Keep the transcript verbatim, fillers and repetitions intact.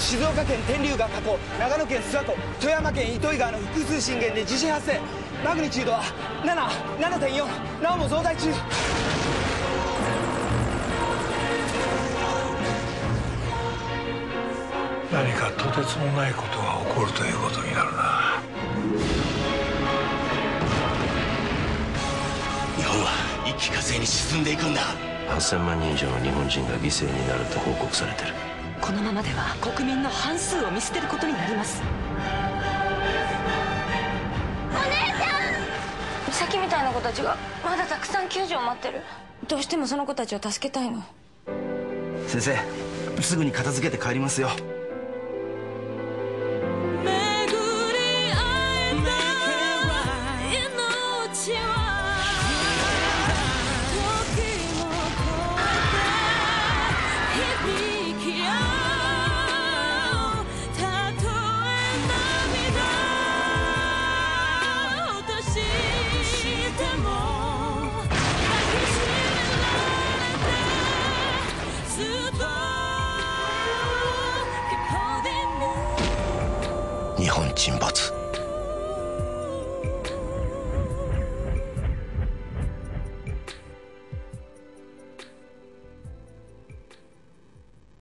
静岡県天竜川河口、長野県諏訪湖、富山県糸魚川の複数震源で地震発生。マグニチュードはなな、ななてんよん、なおも増大中。 何かとてつもないことが起こるということになるな。 日本は一気呵成に沈んでいくんだ。 はっせんまんにん以上の日本人が犠牲になると報告されてる。 このままでは国民の半数を見捨てることになります。 お姉ちゃん、美咲みたいな子たちがまだたくさん救助を待ってる。どうしてもその子たちを助けたいの。 先生、すぐに片付けて帰りますよ。 日本沈没。